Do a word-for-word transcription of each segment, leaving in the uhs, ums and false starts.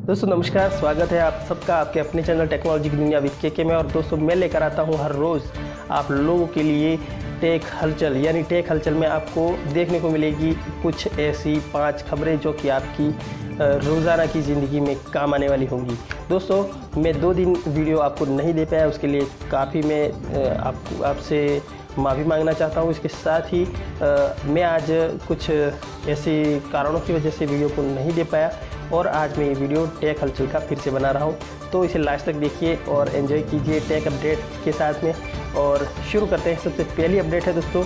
दोस्तों नमस्कार, स्वागत है आप सबका आपके अपने चैनल टेक्नोलॉजी की दुनिया विद के में। और दोस्तों मैं लेकर आता हूं हर रोज़ आप लोगों के लिए टेक हलचल, यानी टेक हलचल में आपको देखने को मिलेगी कुछ ऐसी पांच खबरें जो कि आपकी रोज़ाना की ज़िंदगी में काम आने वाली होंगी। दोस्तों मैं दो दिन वीडियो आपको नहीं दे पाया, उसके लिए काफ़ी मैं आप आपसे माफ़ी मांगना चाहता हूँ। इसके साथ ही आ, मैं आज कुछ ऐसे कारणों की वजह से वीडियो को नहीं दे पाया और आज मैं ये वीडियो टेक हलचल का फिर से बना रहा हूँ। तो इसे लास्ट तक देखिए और एंजॉय कीजिए टेक अपडेट के साथ में। और शुरू करते हैं। सबसे पहली अपडेट है दोस्तों,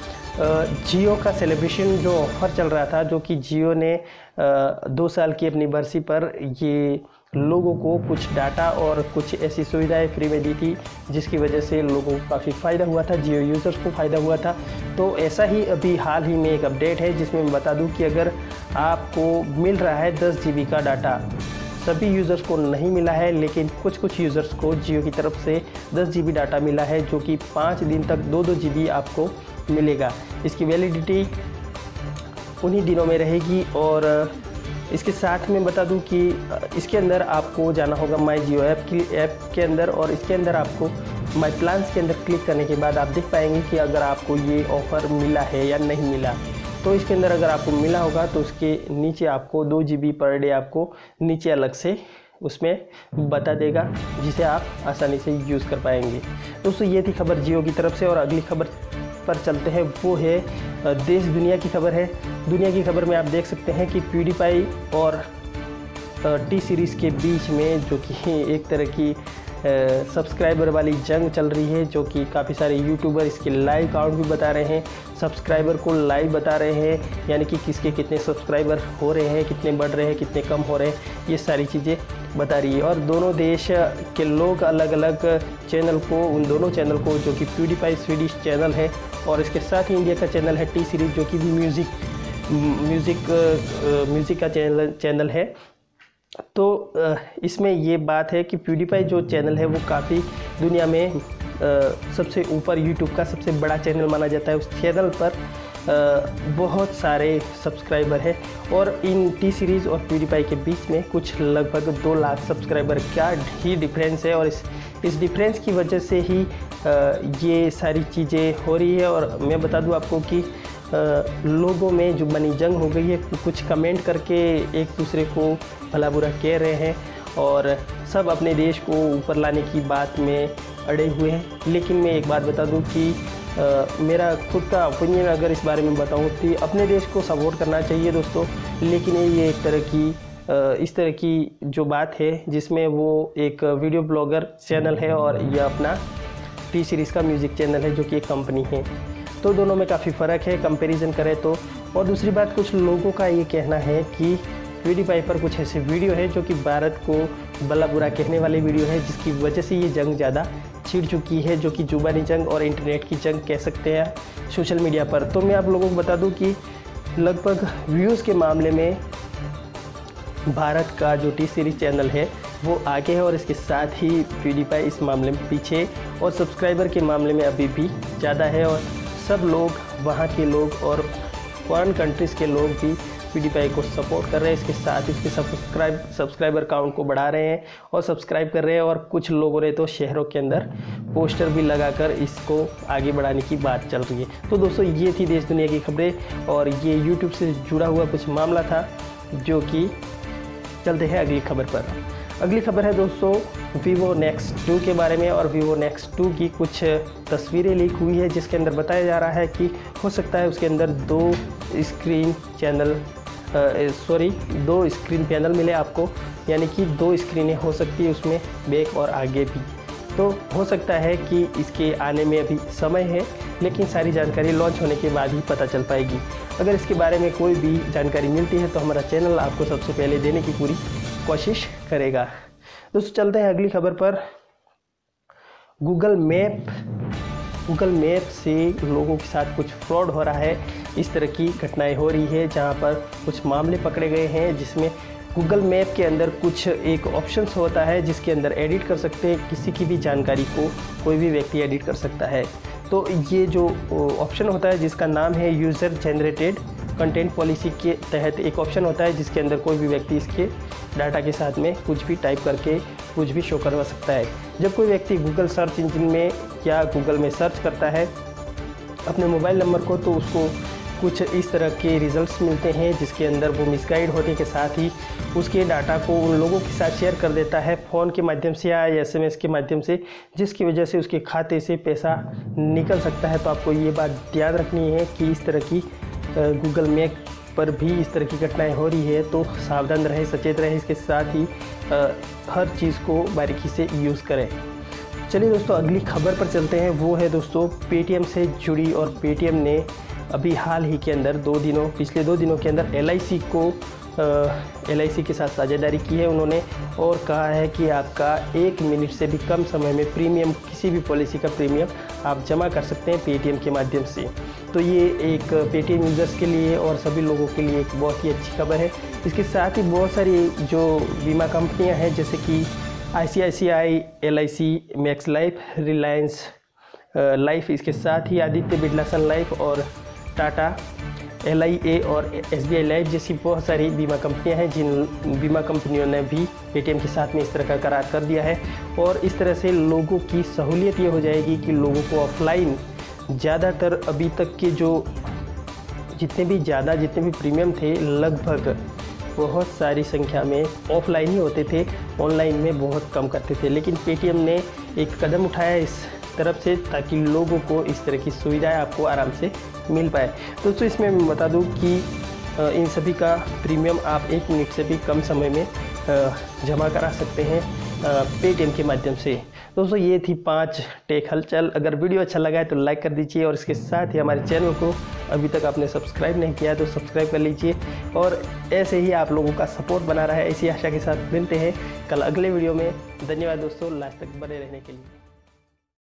जियो का सेलिब्रेशन जो ऑफ़र चल रहा था, जो कि जियो ने दो साल की अपनी बरसी पर ये लोगों को कुछ डाटा और कुछ ऐसी सुविधाएं फ्री में दी थी, जिसकी वजह से लोगों को काफ़ी फ़ायदा हुआ था, जियो यूज़र्स को फ़ायदा हुआ था। तो ऐसा ही अभी हाल ही में एक अपडेट है जिसमें मैं बता दूं कि अगर आपको मिल रहा है दस जी बी का डाटा, सभी यूज़र्स को नहीं मिला है, लेकिन कुछ कुछ यूज़र्स को जियो की तरफ से दस जी बी डाटा मिला है, जो कि पाँच दिन तक दो दो जी बी आपको मिलेगा। इसकी वैलिडिटी उन्हीं दिनों में रहेगी। और इसके साथ में बता दूं कि इसके अंदर आपको जाना होगा माई जियो ऐप की ऐप के अंदर, और इसके अंदर आपको माई प्लान्स के अंदर क्लिक करने के बाद आप देख पाएंगे कि अगर आपको ये ऑफ़र मिला है या नहीं मिला। तो इसके अंदर अगर आपको मिला होगा तो उसके नीचे आपको दो जी बी पर डे आपको नीचे अलग से उसमें बता देगा, जिसे आप आसानी से यूज़ कर पाएंगे। दोस्तों ये थी खबर जियो की तरफ से। और अगली खबर पर चलते हैं, वो है देश दुनिया की खबर है। दुनिया की खबर में आप देख सकते हैं कि प्यूडीपाई और टी सीरीज़ के बीच में जो कि एक तरह की सब्सक्राइबर वाली जंग चल रही है, जो कि काफ़ी सारे यूट्यूबर इसके लाइव काउंट भी बता रहे हैं, सब्सक्राइबर को लाइव बता रहे हैं, यानी कि किसके कितने सब्सक्राइबर हो रहे हैं, कितने बढ़ रहे हैं, कितने कम हो रहे हैं, ये सारी चीज़ें बता रही है। और दोनों देश के लोग अलग अलग चैनल को, उन दोनों चैनल को, जो कि प्यूडीपाई स्वीडिश चैनल है और इसके साथ ही इंडिया का चैनल है टी सीरीज़, जो कि भी म्यूज़िक म्यूज़िक म्यूज़िक का चैनल चैनल है। तो इसमें ये बात है कि प्यूडीपाई जो चैनल है वो काफ़ी दुनिया में सबसे ऊपर यूट्यूब का सबसे बड़ा चैनल माना जाता है। उस चैनल पर बहुत सारे सब्सक्राइबर हैं और इन टी सीरीज़ और प्यूडीपाई के बीच में कुछ लगभग दो लाख सब्सक्राइबर का ही डिफरेंस है। और इस इस डिफरेंस की वजह से ही ये सारी चीज़ें हो रही है। और मैं बता दूं आपको कि लोगों में जो बनी जंग हो गई है, कुछ कमेंट करके एक दूसरे को भला बुरा कह रहे हैं और सब अपने देश को ऊपर लाने की बात में अड़े हुए हैं। लेकिन मैं एक बात बता दूं कि आ, मेरा खुद का ओपिनियन अगर इस बारे में बताऊं तो अपने देश को सपोर्ट करना चाहिए दोस्तों। लेकिन ये एक तरह की आ, इस तरह की जो बात है जिसमें वो एक वीडियो ब्लॉगर चैनल है और यह अपना टी सीरीज़ का म्यूज़िक चैनल है, जो कि एक कंपनी है। तो दोनों में काफ़ी फ़र्क है कंपैरिजन करें तो। और दूसरी बात, कुछ लोगों का ये कहना है कि प्यूडीपाई पर कुछ ऐसे वीडियो है जो कि भारत को भला बुरा कहने वाले वीडियो है, जिसकी वजह से ये जंग ज़्यादा छिड़ चुकी है, जो कि जुबानी जंग और इंटरनेट की जंग कह सकते हैं सोशल मीडिया पर। तो मैं आप लोगों को बता दूं कि लगभग व्यूज़ के मामले में भारत का जो टी सीरीज़ चैनल है वो आगे है, और इसके साथ ही प्यूडीपाई इस मामले में पीछे और सब्सक्राइबर के मामले में अभी भी ज़्यादा है। और सब लोग, वहाँ के लोग और फॉरेन कंट्रीज़ के लोग भी प्यूडीपाई को सपोर्ट कर रहे हैं। इसके साथ इसके सब्सक्राइब सब्सक्राइबर काउंट को बढ़ा रहे हैं और सब्सक्राइब कर रहे हैं। और कुछ लोगों ने तो शहरों के अंदर पोस्टर भी लगाकर इसको आगे बढ़ाने की बात चल रही है। तो दोस्तों ये थी देश दुनिया की खबरें और ये यूट्यूब से जुड़ा हुआ कुछ मामला था, जो कि चलते हैं अगली खबर पर। अगली खबर है दोस्तों वीवो नेक्स्ट टू के बारे में। और वीवो नेक्स्ट टू की कुछ तस्वीरें लीक हुई है, जिसके अंदर बताया जा रहा है कि हो सकता है उसके अंदर दो स्क्रीन चैनल सॉरी दो स्क्रीन पैनल मिले आपको, यानी कि दो स्क्रीनें हो सकती है उसमें, बैक और आगे भी। तो हो सकता है कि इसके आने में अभी समय है, लेकिन सारी जानकारी लॉन्च होने के बाद ही पता चल पाएगी। अगर इसके बारे में कोई भी जानकारी मिलती है तो हमारा चैनल आपको सबसे पहले देने की पूरी कोशिश करेगा। दोस्तों चलते हैं अगली खबर पर। गूगल मैप गूगल मैप से लोगों के साथ कुछ फ्रॉड हो रहा है, इस तरह की घटनाएं हो रही है, जहां पर कुछ मामले पकड़े गए हैं, जिसमें गूगल मैप के अंदर कुछ एक ऑप्शंस होता है जिसके अंदर एडिट कर सकते हैं, किसी की भी जानकारी को कोई भी व्यक्ति एडिट कर सकता है। तो ये जो ऑप्शन होता है जिसका नाम है यूज़र जनरेटेड कंटेंट पॉलिसी के तहत एक ऑप्शन होता है जिसके अंदर कोई भी व्यक्ति इसके डाटा के साथ में कुछ भी टाइप करके कुछ भी शो करवा सकता है। जब कोई व्यक्ति गूगल सर्च इंजन में या गूगल में सर्च करता है अपने मोबाइल नंबर को, तो उसको कुछ इस तरह के रिजल्ट्स मिलते हैं जिसके अंदर वो मिसगाइड होने के साथ ही उसके डाटा को उन लोगों के साथ शेयर कर देता है फ़ोन के माध्यम से या एसएमएस के माध्यम से, जिसकी वजह से उसके खाते से पैसा निकल सकता है। तो आपको ये बात ध्यान रखनी है कि इस तरह की गूगल मैप पर भी इस तरह की घटनाएं हो रही है, तो सावधान रहे, सचेत रहे, इसके साथ ही आ, हर चीज़ को बारीकी से यूज़ करें। चलिए दोस्तों अगली खबर पर चलते हैं। वो है दोस्तों पेटीएम से जुड़ी, और पेटीएम ने अभी हाल ही के अंदर दो दिनों पिछले दो दिनों के अंदर एल आई सी को एल आई सी के साथ साझेदारी की है उन्होंने, और कहा है कि आपका एक मिनट से भी कम समय में प्रीमियम, किसी भी पॉलिसी का प्रीमियम आप जमा कर सकते हैं पेटीएम के माध्यम से। तो ये एक पेटीएम यूज़र्स के लिए और सभी लोगों के लिए एक बहुत ही अच्छी खबर है। इसके साथ ही बहुत सारी जो बीमा कंपनियां हैं जैसे कि I C I C I, L I C, Max Life, Reliance Life, इसके साथ ही आदित्य बिरला सन लाइफ और टाटा एल आई ए और एस बी आई लाइफ जैसी बहुत सारी बीमा कंपनियां हैं, जिन बीमा कंपनियों ने भी पेटीएम के साथ में इस तरह का करार कर दिया है। और इस तरह से लोगों की सहूलियत ये हो जाएगी कि लोगों को ऑफलाइन ज़्यादातर अभी तक के जो जितने भी ज़्यादा जितने भी प्रीमियम थे लगभग बहुत सारी संख्या में ऑफलाइन ही होते थे, ऑनलाइन में बहुत कम करते थे। लेकिन पेटीएम ने एक कदम उठाया इस तरफ से ताकि लोगों को इस तरह की सुविधाएं आपको आराम से मिल पाए। दोस्तों इसमें मैं बता दूं कि इन सभी का प्रीमियम आप एक मिनट से भी कम समय में जमा करा सकते हैं पेटीएम के माध्यम से। दोस्तों ये थी पांच टेक हलचल। अगर वीडियो अच्छा लगा है तो लाइक कर दीजिए, और इसके साथ ही हमारे चैनल को अभी तक आपने सब्सक्राइब नहीं किया है तो सब्सक्राइब कर लीजिए, और ऐसे ही आप लोगों का सपोर्ट बना रहा है, इसी आशा के साथ मिलते हैं कल अगले वीडियो में। धन्यवाद दोस्तों लास्ट तक बने रहने के लिए।